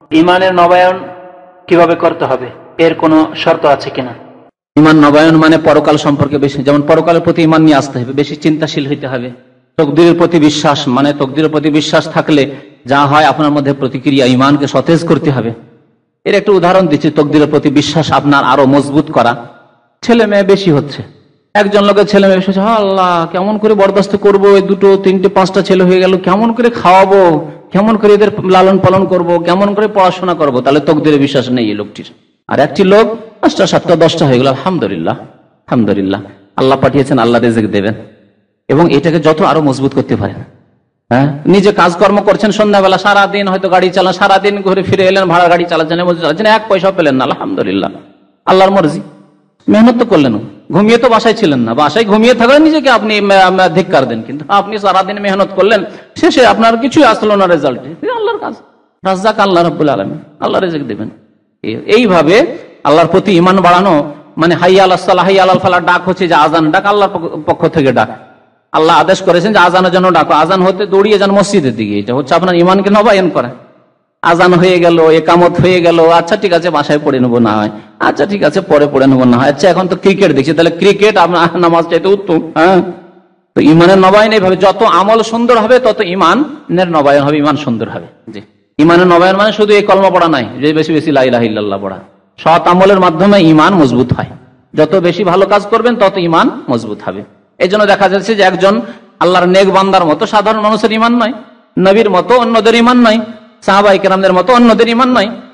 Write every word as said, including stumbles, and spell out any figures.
ইমানের নবায়ন কিভাবে করতে হবে, এর কোনো শর্ত আছে কিনা? ইমান নবায়ন মানে পরকাল সম্পর্কে বেশি, যেমন পরকালের প্রতি ইমান নিয়ে আসতে হবে, বেশি চিন্তাশীল হইতে হবে। তকদিরের প্রতি বিশ্বাস, মানে তকদিরের প্রতি বিশ্বাস থাকলে যা হয় আপনার মধ্যে প্রতিক্রিয়া, ইমানকে সতেজ করতে হবে। এর একটা উদাহরণ দিচ্ছি, তকদিরের প্রতি বিশ্বাস আপনার আরো মজবুত করা। ছেলে মেয়ে বেশি হচ্ছে, একজন লোকের ছেলে মেয়ে বেশি হচ্ছে, আল্লাহ কেমন করে বরদাস্ত করবো, দুটো তিনটে পাঁচটা ছেলে হয়ে গেল, কেমন করে খাওয়াবো, কেমন করে এদের লালন পালন করব, কেমন করে পড়াশোনা করব, তাহলে তকদিরে বিশ্বাস নেই এই লোকটির। আর একটি লোক পাঁচটা সাতটা দশটা হয়ে গেল, আলহামদুলিল্লাহ আলহামদুলিল্লাহ, আল্লাহ পাঠিয়েছেন, আল্লাহ রিজিক দেবেন। এবং এটাকে যত আরো মজবুত করতে পারেন, হ্যাঁ, নিজে কাজকর্ম করছেন, সন্ধ্যাবেলা সারাদিন হয়তো গাড়ি চালান, সারাদিন ঘুরে ফিরে এলেন, ভাড়া গাড়ি চালাচ্ছেন, চালাচ্ছেন, এক পয়সা পেলেন না, আলহামদুলিল্লাহ, আল্লাহর মর্জি। মেহনত তো করলেন, ঘুমিয়ে তো বাসায় ছিলেন না, বাসায় ঘুমিয়ে থাকলেন, নিজেকে আপনি ধিক্কার দেন, কিন্তু আপনি সারাদিন মেহনত করলেন, শেষে আপনার কিছুই আসলো না রেজাল্টে, আল্লাহর কাজ, রাজ্জাক আল্লাহ রাব্বুল আলামিন, আল্লাহ রিজিক দেবেন। এইভাবে আল্লাহর প্রতি ঈমান বাড়ানো মানে হাইয়া আলাস সালাহ হাইয়া আলাল ফালাহ ডাক হচ্ছে যে আজান ডাক, আল্লাহর পক্ষ থেকে ডাক। আল্লাহ আদেশ করেছেন যে আজানের জন্য ডাকো, আজান হতে দৌড়িয়ে যান মসজিদের দিকে, এটা হচ্ছে আপনার ঈমানকে নবায়ন করা। আজান হয়ে গেল, একামত হয়ে গেল, আচ্ছা ঠিক আছে বাসায় পড়ে নেবো না হয়, আচ্ছা ঠিক আছে পরে পড়ে নেবো না হয়, আচ্ছা এখন তো ক্রিকেট দেখছি, তাহলে ক্রিকেট আপনার নামাজ চাইতে উত্তম। হ্যাঁ, তো ঈমানের নবায়ন এইভাবে, যত আমল সুন্দর হবে তত ঈমানের নবায়ন হবে, ঈমান সুন্দর হবে। জি, ঈমানের নবায়ন মানে শুধু এই কলমা পড়া নাই, যে বেশি বেশি লা ইলাহা ইল্লাল্লাহ পড়া, সৎ আমলের মাধ্যমে ঈমান মজবুত হয়। যত বেশি ভালো কাজ করবেন তত ঈমান মজবুত হবে। এই জন্য দেখা যাচ্ছে যে একজন আল্লাহর নেক বান্দার মতো সাধারণ মানুষের ঈমান নয়, নবীর মতো অন্যদের ঈমান নয়, সাহাবায়ে কেরামদের মতো অন্যদের ঈমান নয়,